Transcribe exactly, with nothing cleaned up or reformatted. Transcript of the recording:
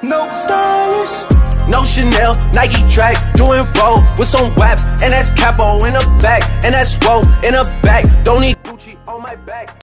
No stylish, no Chanel, Nike track, doing roll with some waps, and that's capo in the back, and that's roll in the back. Don't need Gucci on my back.